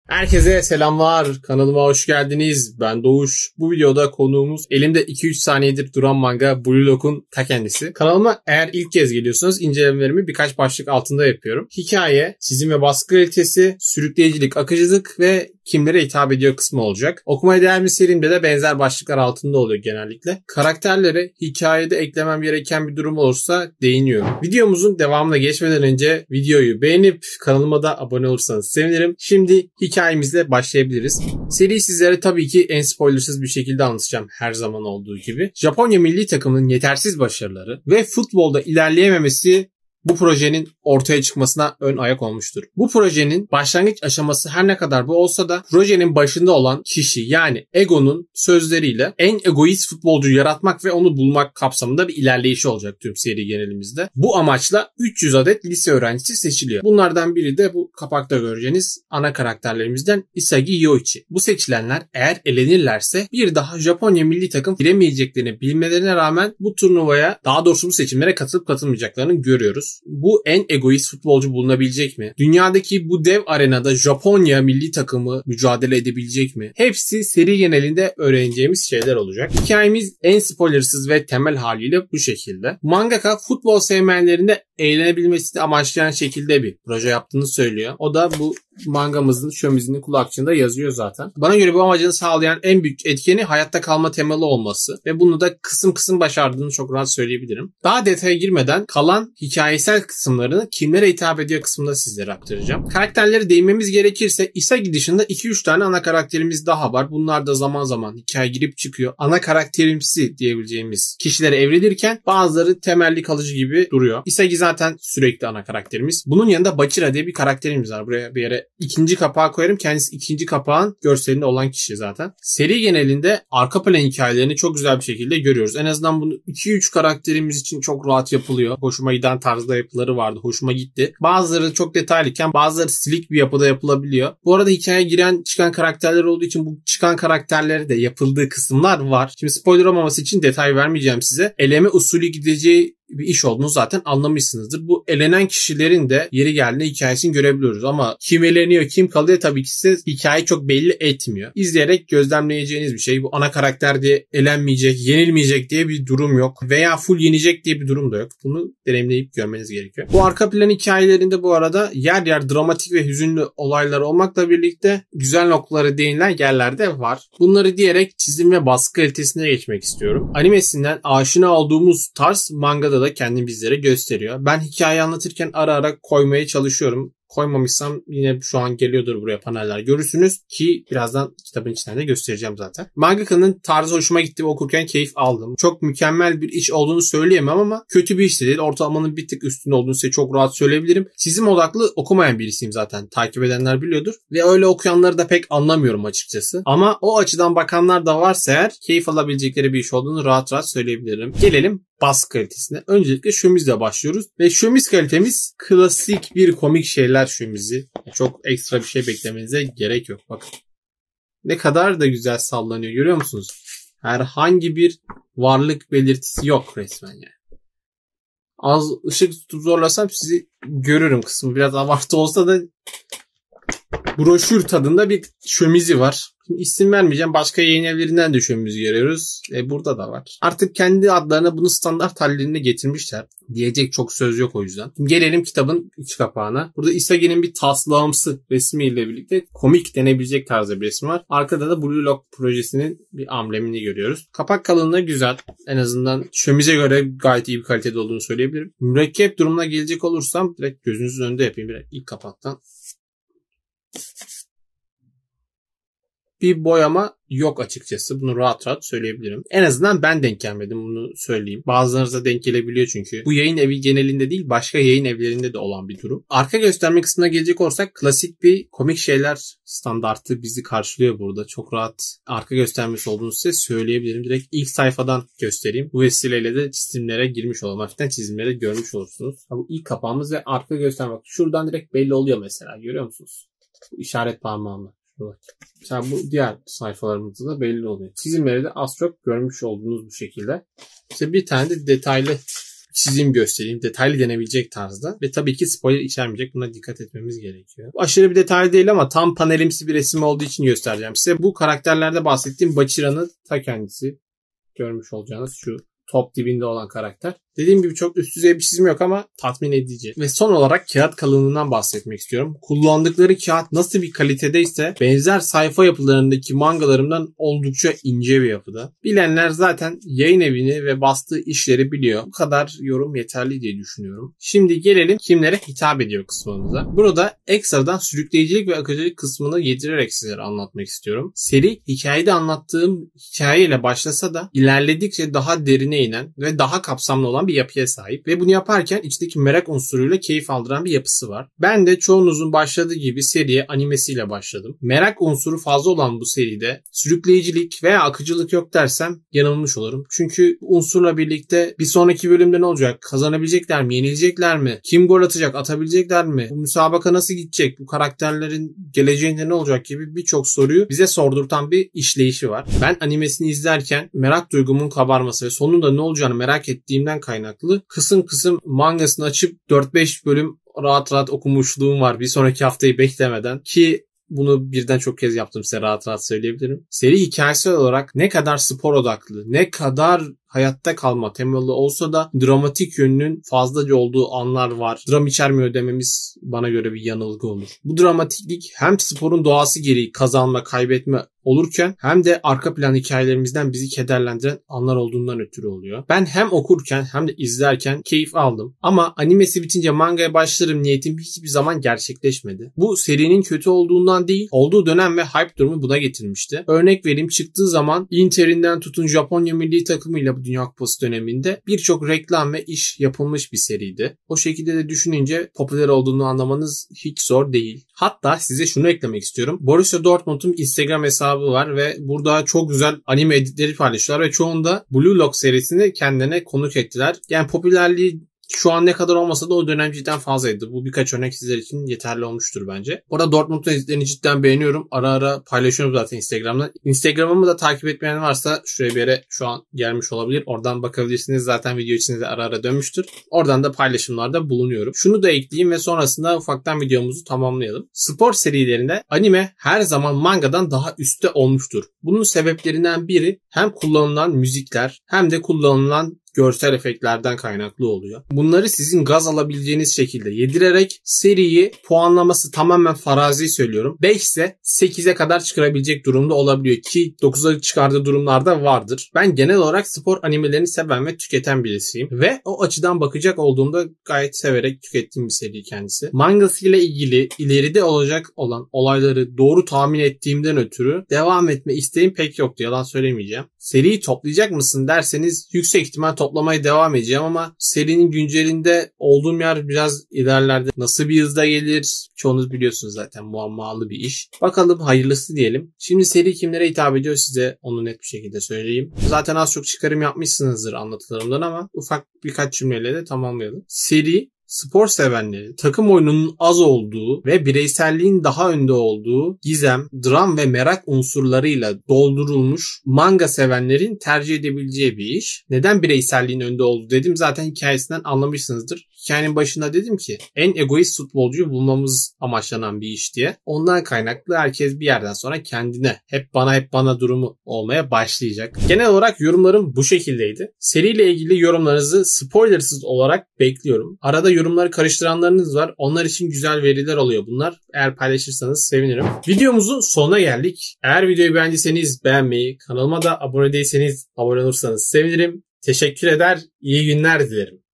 Herkese selamlar. Kanalıma hoş geldiniz. Ben Doğuş. Bu videoda konuğumuz elimde 2-3 saniyedir duran manga Blue Lock'un ta kendisi. Kanalıma eğer ilk kez geliyorsanız incelemelerimi birkaç başlık altında yapıyorum. Hikaye, çizim ve baskı kalitesi, sürükleyicilik, akıcılık ve kimlere hitap ediyor kısmı olacak. Okumaya değer mi serimde de benzer başlıklar altında oluyor genellikle. Karakterlere hikayede eklemem gereken bir durum olursa değiniyorum. Videomuzun devamına geçmeden önce videoyu beğenip kanalıma da abone olursanız sevinirim. Şimdi hikayemizle başlayabiliriz. Seri sizlere tabii ki en spoilersız bir şekilde anlatacağım her zaman olduğu gibi. Japonya milli takımının yetersiz başarıları ve futbolda ilerleyememesi bu projenin ortaya çıkmasına ön ayak olmuştur. Bu projenin başlangıç aşaması her ne kadar bu olsa da projenin başında olan kişi yani Ego'nun sözleriyle en egoist futbolcuyu yaratmak ve onu bulmak kapsamında bir ilerleyişi olacak tüm seri genelimizde. Bu amaçla 300 adet lise öğrencisi seçiliyor. Bunlardan biri de bu kapakta göreceğiniz ana karakterlerimizden Isagi Yoichi. Bu seçilenler eğer elenirlerse bir daha Japonya milli takım giremeyeceklerini bilmelerine rağmen bu turnuvaya, daha doğrusu bu seçimlere katılıp katılmayacaklarını görüyoruz. Bu en egoist futbolcu bulunabilecek mi? Dünyadaki bu dev arenada Japonya milli takımı mücadele edebilecek mi? Hepsi seri genelinde öğreneceğimiz şeyler olacak. Hikayemiz en spoilersız ve temel haliyle bu şekilde. Mangaka futbol sevmeyenlerinde eğlenebilmesini amaçlayan şekilde bir proje yaptığını söylüyor. O da bu mangamızın şömizinin kulakçığında yazıyor zaten. Bana göre bu amacını sağlayan en büyük etkeni hayatta kalma temalı olması ve bunu da kısım kısım başardığını çok rahat söyleyebilirim. Daha detaya girmeden kalan hikayesel kısımlarını kimlere hitap ediyor kısmında sizlere aktaracağım. Karakterlere değinmemiz gerekirse Isagi dışında 2-3 tane ana karakterimiz daha var. Bunlar da zaman zaman hikaye girip çıkıyor. Ana karakterimsi diyebileceğimiz kişilere evrilirken bazıları temelli kalıcı gibi duruyor. Isagi zaten sürekli ana karakterimiz. Bunun yanında Bachira diye bir karakterimiz var. Buraya bir yere ikinci kapağı koyarım. Kendisi ikinci kapağın görselinde olan kişi zaten. Seri genelinde arka plan hikayelerini çok güzel bir şekilde görüyoruz. En azından bunu 2-3 karakterimiz için çok rahat yapılıyor. Hoşuma giden tarzda yapıları vardı. Hoşuma gitti. Bazıları çok detaylıyken bazıları silik bir yapıda yapılabiliyor. Bu arada hikayeye giren çıkan karakterler olduğu için bu çıkan karakterlere de yapıldığı kısımlar var. Şimdi spoiler olmaması için detay vermeyeceğim size. Eleme usulü gideceği bir iş olduğunu zaten anlamışsınızdır. Bu elenen kişilerin de yeri geldiğinde hikayesini görebiliyoruz ama kim eleniyor kim kalıyor tabii ki size hikayeyi çok belli etmiyor. İzleyerek gözlemleyeceğiniz bir şey. Bu ana karakter diye elenmeyecek, yenilmeyecek diye bir durum yok. Veya full yenecek diye bir durum da yok. Bunu deneyimleyip görmeniz gerekiyor. Bu arka plan hikayelerinde bu arada yer yer dramatik ve hüzünlü olaylar olmakla birlikte güzel noktalara değinilen yerler de var. Bunları diyerek çizim ve baskı kalitesine geçmek istiyorum. Animesinden aşina olduğumuz tarz mangada da kendini bizlere gösteriyor. Ben hikayeyi anlatırken ara ara koymaya çalışıyorum. Koymamışsam yine şu an geliyordur buraya paneller görürsünüz ki birazdan kitabın içinden de göstereceğim zaten. Mangaka'nın tarzı hoşuma gitti ve okurken keyif aldım. Çok mükemmel bir iş olduğunu söyleyemem ama kötü bir iş de değil. Ortalamanın bir tık üstünde olduğunu size çok rahat söyleyebilirim. Çizim odaklı okumayan birisiyim zaten. Takip edenler biliyordur. Ve öyle okuyanları da pek anlamıyorum açıkçası. Ama o açıdan bakanlar da varsa eğer keyif alabilecekleri bir iş olduğunu rahat rahat söyleyebilirim. Gelelim baskı kalitesine. Öncelikle şömizle başlıyoruz. Ve şömiz kalitemiz klasik bir komik şeyler şömizi. Çok ekstra bir şey beklemenize gerek yok. Bakın. Ne kadar da güzel sallanıyor. Görüyor musunuz? Herhangi bir varlık belirtisi yok resmen yani. Az ışık tutup zorlasam sizi görürüm kısmı. Biraz abartı olsa da broşür tadında bir şömizi var. Şimdi isim vermeyeceğim. Başka yayın evlerinden de şömizi görüyoruz. Burada da var. Artık kendi adlarına bunu standart hallerine getirmişler. Diyecek çok söz yok o yüzden. Şimdi gelelim kitabın iç kapağına. Burada Isagi'nin bir taslağımsı resmiyle birlikte komik denebilecek tarzda bir resmi var. Arkada da Blue Lock projesinin bir amblemini görüyoruz. Kapak kalınlığı güzel. En azından şömize göre gayet iyi bir kalitede olduğunu söyleyebilirim. Mürekkep durumuna gelecek olursam direkt gözünüzün önünde yapayım. Direkt ilk kapaktan. Bir boyama yok açıkçası. Bunu rahat rahat söyleyebilirim. En azından ben denk gelmedim, bunu söyleyeyim. Bazılarınıza denk gelebiliyor çünkü. Bu yayın evi genelinde değil, başka yayın evlerinde de olan bir durum. Arka gösterme kısmına gelecek olursak klasik bir komik şeyler standartı bizi karşılıyor burada. Çok rahat arka göstermesi olduğunu size söyleyebilirim. Direkt ilk sayfadan göstereyim. Bu vesileyle de çizimlere girmiş olalım. Hafiften çizimleri görmüş olursunuz. Bu ilk kapağımız ve arka gösterme. Bak şuradan direkt belli oluyor mesela. Görüyor musunuz? Bu işaret parmağımla. Mesela bu diğer sayfalarımızda da belli oluyor. Çizimleri de az çok görmüş olduğunuz bu şekilde. İşte bir tane de detaylı çizim göstereyim. Detaylı denebilecek tarzda. Ve tabii ki spoiler içermeyecek. Buna dikkat etmemiz gerekiyor. Aşırı bir detay değil ama tam panelimsi bir resim olduğu için göstereceğim size. Bu karakterlerde bahsettiğim Bachira'nın ta kendisi. Görmüş olacağınız şu top dibinde olan karakter. Dediğim gibi çok üst düzey bir çizim yok ama tatmin edici. Ve son olarak kağıt kalınlığından bahsetmek istiyorum. Kullandıkları kağıt nasıl bir kalitedeyse benzer sayfa yapılarındaki mangalarımdan oldukça ince bir yapıda. Bilenler zaten yayın evini ve bastığı işleri biliyor. Bu kadar yorum yeterli diye düşünüyorum. Şimdi gelelim kimlere hitap ediyor kısmımıza. Burada ekstradan sürükleyicilik ve akıcılık kısmını yedirerek sizlere anlatmak istiyorum. Seri hikayede anlattığım hikayeyle başlasa da ilerledikçe daha derine inen ve daha kapsamlı olan bir yapıya sahip ve bunu yaparken içindeki merak unsuruyla keyif aldıran bir yapısı var. Ben de çoğunuzun başladığı gibi seriye animesiyle başladım. Merak unsuru fazla olan bu seride sürükleyicilik veya akıcılık yok dersem yanılmış olurum. Çünkü unsurla birlikte bir sonraki bölümde ne olacak? Kazanabilecekler mi? Yenilecekler mi? Kim gol atacak? Atabilecekler mi? Bu müsabaka nasıl gidecek? Bu karakterlerin geleceğinde ne olacak gibi birçok soruyu bize sordurtan bir işleyişi var. Ben animesini izlerken merak duygumun kabarması ve sonunda ne olacağını merak ettiğimden kaynaklı kısım kısım mangasını açıp 4-5 bölüm rahat rahat okumuşluğum var bir sonraki haftayı beklemeden ki bunu birden çok kez yaptım size rahat rahat söyleyebilirim. Seri hikayesel olarak ne kadar spor odaklı, ne kadar hayatta kalma temalı olsa da dramatik yönünün fazlaca olduğu anlar var. Dram içermiyor dememiz bana göre bir yanılgı olur. Bu dramatiklik hem sporun doğası gereği kazanma, kaybetme olurken hem de arka plan hikayelerimizden bizi kederlendiren anlar olduğundan ötürü oluyor. Ben hem okurken hem de izlerken keyif aldım. Ama animesi bitince mangaya başlarım niyetim hiçbir zaman gerçekleşmedi. Bu serinin kötü olduğundan değil, olduğu dönem ve hype durumu buna getirmişti. Örnek vereyim, çıktığı zaman Inter'inden tutun Japonya milli takımıyla Dünya Kupası döneminde birçok reklam ve iş yapılmış bir seriydi. O şekilde de düşününce popüler olduğunu anlamanız hiç zor değil. Hatta size şunu eklemek istiyorum. Borussia Dortmund'un Instagram hesabı var ve burada çok güzel anime editleri paylaşıyorlar ve çoğunda Blue Lock serisini kendine konuk ettiler. Yani popülerliği şu an ne kadar olmasa da o dönem cidden fazlaydı. Bu birkaç örnek sizler için yeterli olmuştur bence. Orada Dortmund'un editlerini cidden beğeniyorum. Ara ara paylaşıyorum zaten Instagram'dan. Instagram'ımı da takip etmeyen varsa şuraya bir yere şu an gelmiş olabilir. Oradan bakabilirsiniz. Zaten video içinde de ara ara dönmüştür. Oradan da paylaşımlarda bulunuyorum. Şunu da ekleyeyim ve sonrasında ufaktan videomuzu tamamlayalım. Spor serilerinde anime her zaman mangadan daha üstte olmuştur. Bunun sebeplerinden biri hem kullanılan müzikler hem de kullanılan görsel efektlerden kaynaklı oluyor. Bunları sizin gaz alabileceğiniz şekilde yedirerek seriyi puanlaması tamamen farazi söylüyorum. 5 ise 8'e kadar çıkarabilecek durumda olabiliyor ki 9'a çıkardığı durumlarda vardır. Ben genel olarak spor animelerini seven ve tüketen birisiyim ve o açıdan bakacak olduğumda gayet severek tükettiğim bir seri kendisi. Mangasıyla ilgili ileride olacak olan olayları doğru tahmin ettiğimden ötürü devam etme isteğim pek yoktu. Yalan söylemeyeceğim. Seriyi toplayacak mısın derseniz yüksek ihtimal toplamaya devam edeceğim ama serinin güncelinde olduğum yer biraz ilerlerde. Nasıl bir hızda gelir? Çoğunuz biliyorsunuz zaten, muammalı bir iş. Bakalım hayırlısı diyelim. Şimdi seri kimlere hitap ediyor size onu net bir şekilde söyleyeyim. Zaten az çok çıkarım yapmışsınızdır anlatılarımdan ama ufak birkaç cümleyle de tamamlayalım. Seri spor sevenleri, takım oyununun az olduğu ve bireyselliğin daha önde olduğu gizem, dram ve merak unsurlarıyla doldurulmuş manga sevenlerin tercih edebileceği bir iş. Neden bireyselliğin önde olduğu dedim, zaten hikayesinden anlamışsınızdır. Hikayenin başında dedim ki en egoist futbolcuyu bulmamız amaçlanan bir iş diye. Ondan kaynaklı herkes bir yerden sonra kendine hep bana durumu olmaya başlayacak. Genel olarak yorumlarım bu şekildeydi. Seriyle ilgili yorumlarınızı spoilersız olarak bekliyorum. Arada yorumları karıştıranlarınız var. Onlar için güzel veriler oluyor bunlar. Eğer paylaşırsanız sevinirim. Videomuzun sonuna geldik. Eğer videoyu beğendiyseniz beğenmeyi, kanalıma da abone değilseniz abone olursanız sevinirim. Teşekkür eder, iyi günler dilerim.